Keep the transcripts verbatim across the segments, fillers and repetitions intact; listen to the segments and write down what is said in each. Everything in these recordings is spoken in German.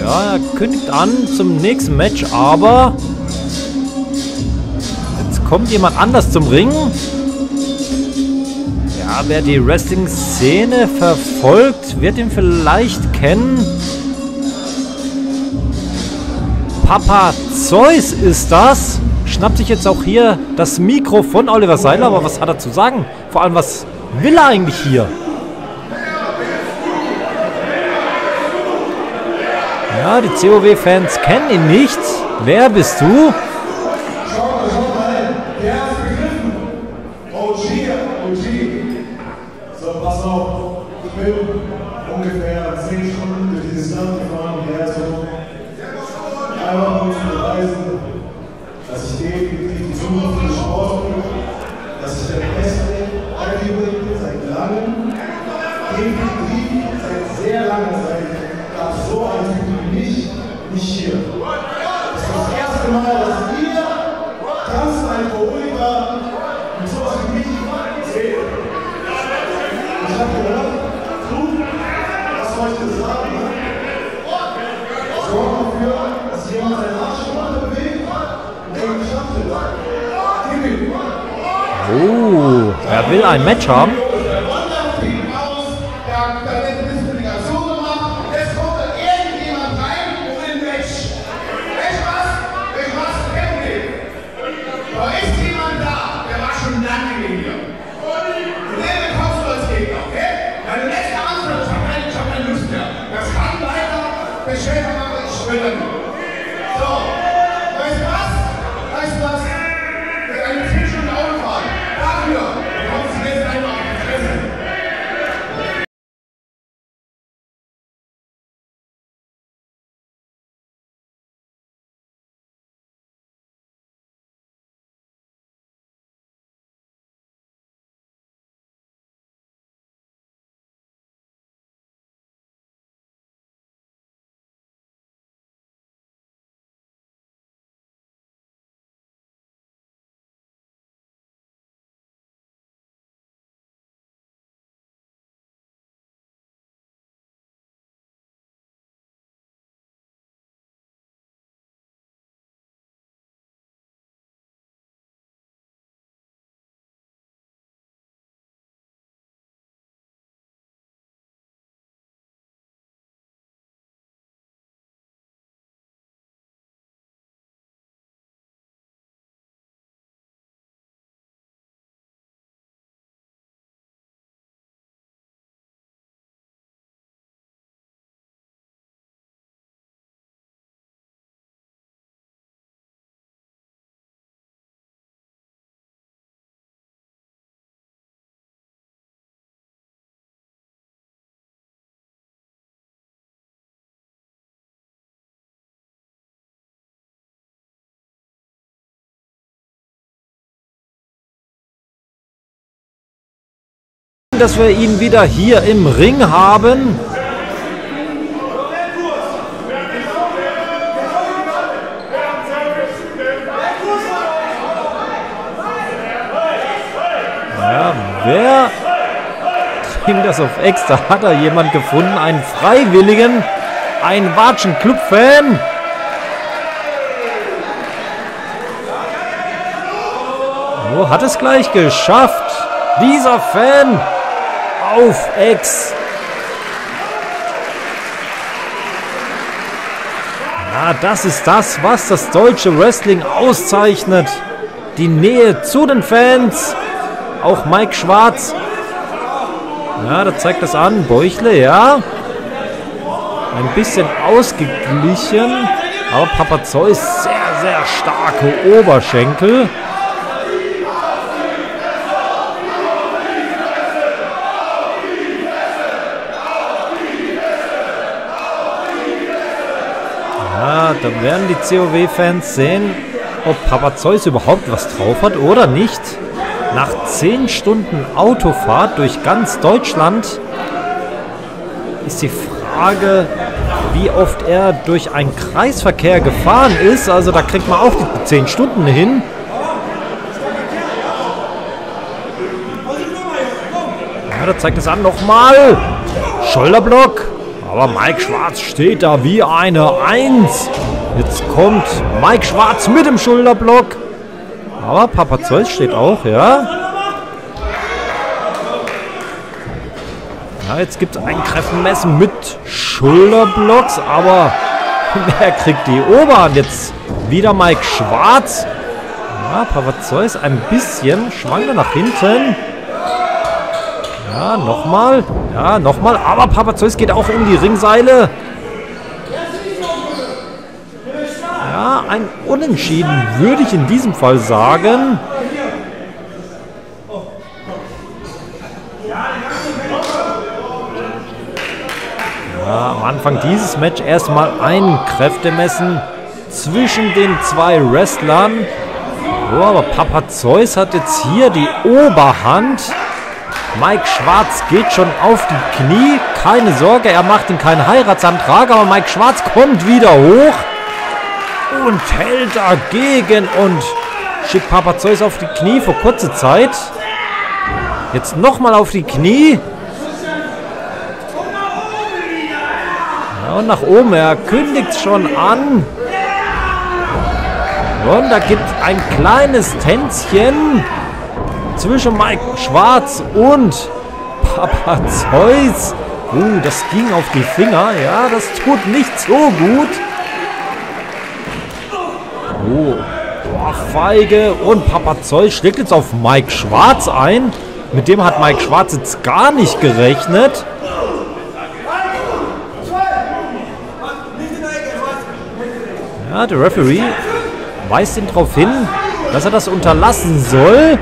Ja, er kündigt an zum nächsten Match, aber jetzt kommt jemand anders zum Ring. Ja, wer die Wrestling-Szene verfolgt, wird ihn vielleicht kennen. Papa Zeus ist das. Schnappt sich jetzt auch hier das Mikro von Oliver Seiler, aber was hat er zu sagen? Vor allem, was will er eigentlich hier? Ja, die C O W-Fans kennen ihn nicht. Wer bist du? So, pass auf. Ich bin ungefähr zehn Stunden durch dieses Land gefahren, hierher zurück. Einfach um zu beweisen, dass ich definitiv die Zukunft des Sports bin, dass ich der beste Bodybuilder bin seit langem. Definitiv seit sehr langer Zeit gab es so einen Typen wie mich nicht hier. Das ist das erste Mal, dass ihr ganz Alkoholiker mit sowas wie mich seht. Ich hab gehört, du, was soll ich dir sagen, ne? Sorg dafür, dass jemand seinen Arsch runterbewegt und den geschafft wird. Gib ihm. Oh, er will ein Match haben. Dass wir ihn wieder hier im Ring haben. Ja, wer kriegt das auf extra? Hat er jemand gefunden? Einen Freiwilligen? Ein Watschen-Club-Fan? Oh, hat es gleich geschafft. Dieser Fan auf Ex. Ja, das ist das, was das deutsche Wrestling auszeichnet. Die Nähe zu den Fans. Auch Mike Schwarz. Ja, da zeigt das an. Bäuchle, ja. Ein bisschen ausgeglichen. Aber Papa Zeus sehr, sehr starke Oberschenkel. Ja, da werden die C O W-Fans sehen, ob Papa Zeus überhaupt was drauf hat oder nicht. Nach zehn Stunden Autofahrt durch ganz Deutschland ist die Frage, wie oft er durch einen Kreisverkehr gefahren ist. Also da kriegt man auch die zehn Stunden hin. Ja, da zeigt es an nochmal. Schulterblock. Aber Mike Schwarz steht da wie eine Eins. Jetzt kommt Mike Schwarz mit dem Schulterblock. Aber Papa Zeus steht auch, ja. Ja, jetzt gibt es ein Kräftemessen mit Schulterblocks, aber wer kriegt die Oberhand? Jetzt wieder Mike Schwarz. Ja, Papa Zeus ein bisschen schwankt nach hinten. Ja, nochmal. Ja, nochmal. Aber Papa Zeus geht auch um die Ringseile. Ja, ein Unentschieden würde ich in diesem Fall sagen. Ja, am Anfang dieses Match erstmal ein Kräftemessen zwischen den zwei Wrestlern. Oh, aber Papa Zeus hat jetzt hier die Oberhand. Mike Schwarz geht schon auf die Knie. Keine Sorge, er macht ihm keinen Heiratsantrag, aber Mike Schwarz kommt wieder hoch und hält dagegen und schickt Papa Zeus auf die Knie vor kurzer Zeit. Jetzt nochmal auf die Knie. Ja, und nach oben, er kündigt es schon an. Und da gibt es ein kleines Tänzchen zwischen Mike Schwarz und Papa Zeus. Uh, das ging auf die Finger. Ja, das tut nicht so gut. Oh, Ohrfeige. Und Papa Zeus schlägt jetzt auf Mike Schwarz ein. Mit dem hat Mike Schwarz jetzt gar nicht gerechnet. Ja, der Referee weist ihn darauf hin, dass er das unterlassen soll.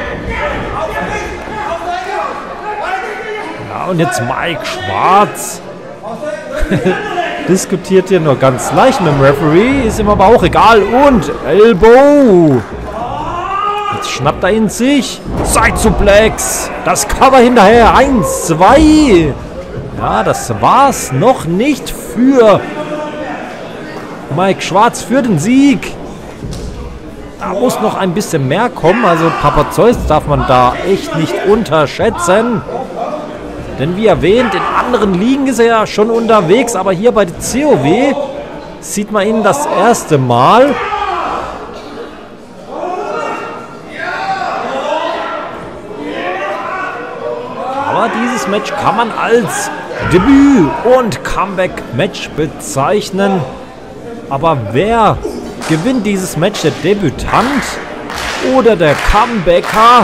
Ja, und jetzt Mike Schwarz diskutiert hier nur ganz leicht mit dem Referee, ist ihm aber auch egal. Und Elbow. Jetzt schnappt er ihn sich. Side Suplex. Das Cover hinterher. Eins, zwei. Ja, das war's noch nicht für Mike Schwarz für den Sieg. Da muss noch ein bisschen mehr kommen. Also Papa Zeus darf man da echt nicht unterschätzen. Denn wie erwähnt, in anderen Ligen ist er ja schon unterwegs. Aber hier bei der C O W sieht man ihn das erste Mal. Aber dieses Match kann man als Debüt- und Comeback-Match bezeichnen. Aber wer gewinnt dieses Match, der Debütant oder der Comebacker?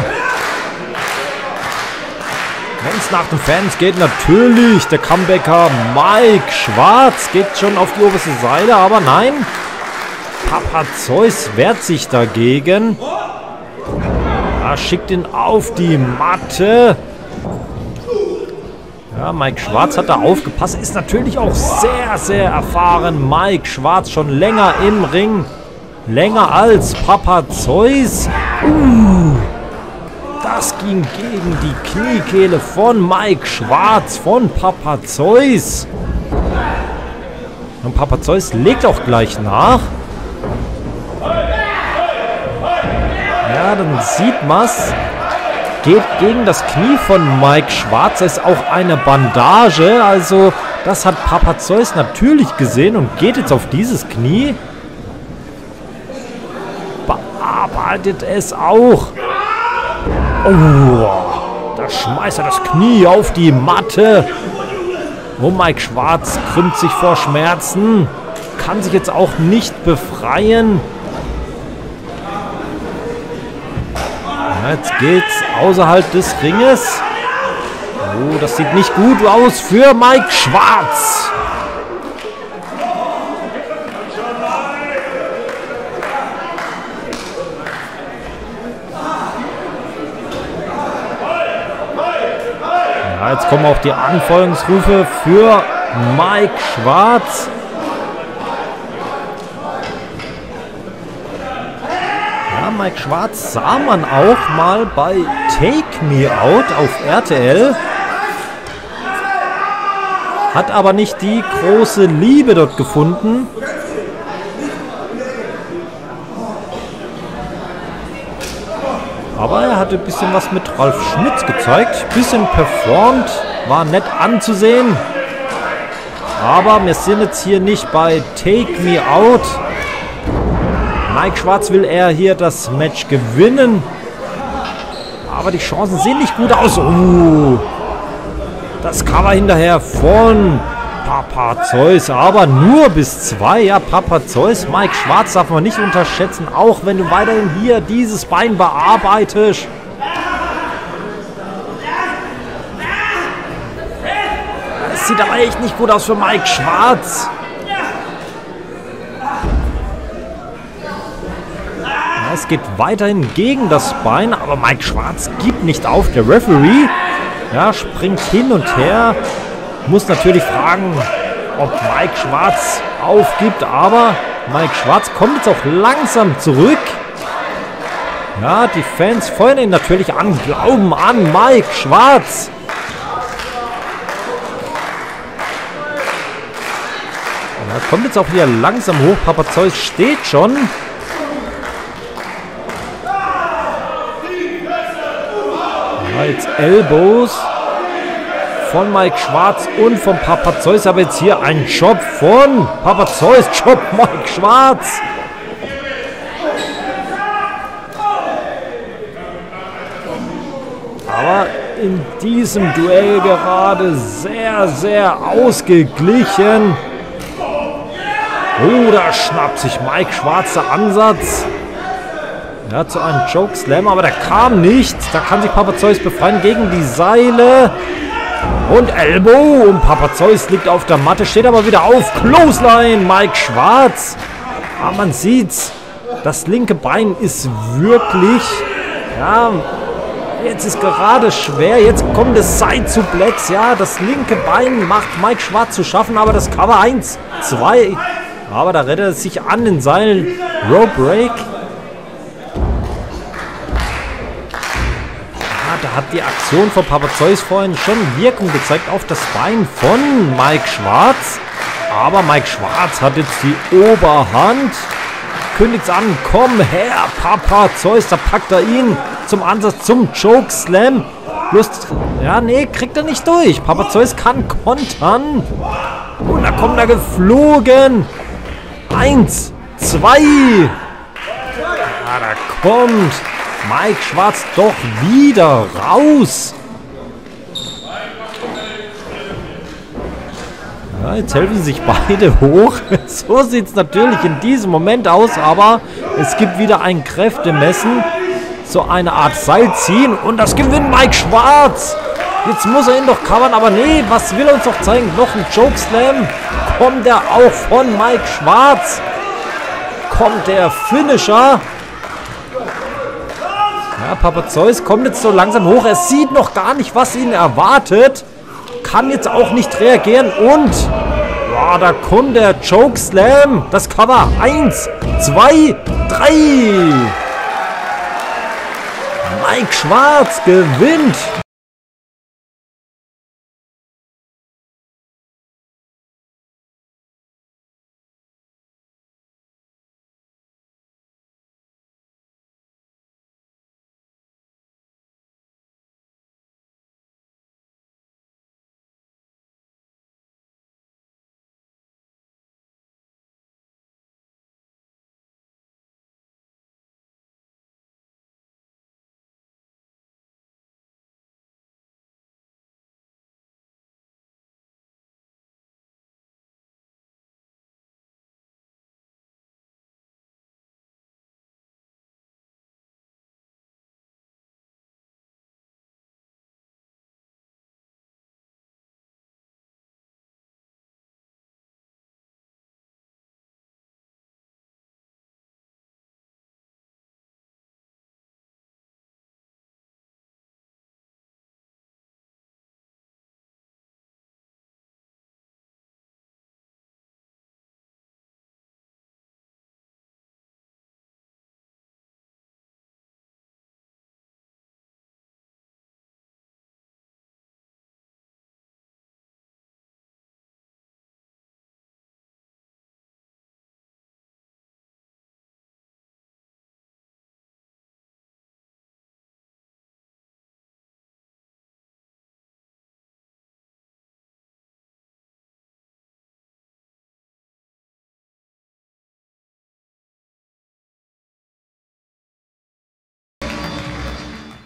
Wenn es nach den Fans geht, natürlich der Comebacker Mike Schwarz geht schon auf die oberste Seite, aber nein, Papa Zeus wehrt sich dagegen. Er schickt ihn auf die Matte. Ja, Mike Schwarz hat da aufgepasst, ist natürlich auch sehr, sehr erfahren. Mike Schwarz schon länger im Ring. Länger als Papa Zeus. Uh, das ging gegen die Kniekehle von Mike Schwarz, von Papa Zeus. Und Papa Zeus legt auch gleich nach. Ja, dann sieht man's. Geht gegen das Knie von Mike Schwarz. Das ist auch eine Bandage. Also das hat Papa Zeus natürlich gesehen und geht jetzt auf dieses Knie. Bearbeitet es auch. Oh, da schmeißt er das Knie auf die Matte. Und Mike Schwarz krümmt sich vor Schmerzen. Kann sich jetzt auch nicht befreien. Jetzt geht's außerhalb des Ringes. Oh, das sieht nicht gut aus für Mike Schwarz. Ja, jetzt kommen auch die Anfeuerungsrufe für Mike Schwarz. Mike Schwarz sah man auch mal bei Take Me Out auf R T L. Hat aber nicht die große Liebe dort gefunden. Aber er hatte ein bisschen was mit Ralf Schmitz gezeigt. Ein bisschen performt. War nett anzusehen. Aber wir sind jetzt hier nicht bei Take Me Out. Mike Schwarz will eher hier das Match gewinnen. Aber die Chancen sehen nicht gut aus. Oh, das Cover hinterher von Papa Zeus. Aber nur bis zwei. Ja, Papa Zeus. Mike Schwarz darf man nicht unterschätzen. Auch wenn du weiterhin hier dieses Bein bearbeitest. Das sieht aber echt nicht gut aus für Mike Schwarz. Ja, es geht weiterhin gegen das Bein, aber Mike Schwarz gibt nicht auf. Der Referee, ja, springt hin und her. Muss natürlich fragen, ob Mike Schwarz aufgibt, aber Mike Schwarz kommt jetzt auch langsam zurück. Ja, die Fans feuern ihn natürlich an, glauben an Mike Schwarz. Ja, kommt jetzt auch wieder langsam hoch. Papa Zeus steht schon. Ja, jetzt Elbows von Mike Schwarz und von Papa Zeus. Aber jetzt hier ein Job von Papa Zeus. Job Mike Schwarz. Aber in diesem Duell gerade sehr, sehr ausgeglichen. Oh, da schnappt sich Mike Schwarz der Ansatz. Ja, zu einem Chokeslam, aber der kam nicht. Da kann sich Papa Zeus befreien gegen die Seile. Und Elbow. Und Papa Zeus liegt auf der Matte, steht aber wieder auf. Clothesline, Mike Schwarz. Aber man sieht's. Das linke Bein ist wirklich... Ja, jetzt ist gerade schwer. Jetzt kommt das Side Suplex. Ja, das linke Bein macht Mike Schwarz zu schaffen. Aber das Cover eins, zwei... Aber da rettet er sich an den Seilen. Rope Break. Ja, da hat die Aktion von Papa Zeus vorhin schon Wirkung gezeigt auf das Bein von Mike Schwarz. Aber Mike Schwarz hat jetzt die Oberhand. Kündigt's an. Komm her, Papa Zeus. Da packt er ihn zum Ansatz zum Chokeslam. Bloß, ja, nee, kriegt er nicht durch. Papa Zeus kann kontern. Und da kommt er geflogen. Eins, zwei. Ja, da kommt Mike Schwarz doch wieder raus. Ja, jetzt helfen sich beide hoch. So sieht es natürlich in diesem Moment aus, aber es gibt wieder ein Kräftemessen. So eine Art Seilziehen und das gewinnt Mike Schwarz. Jetzt muss er ihn doch covern, aber nee, was will er uns doch zeigen? Noch ein Chokeslam. Kommt der auch von Mike Schwarz? Kommt der Finisher? Ja, Papa Zeus kommt jetzt so langsam hoch. Er sieht noch gar nicht, was ihn erwartet. Kann jetzt auch nicht reagieren. Und ja, da kommt der Chokeslam. Das Cover. Eins, zwei, drei. Mike Schwarz gewinnt.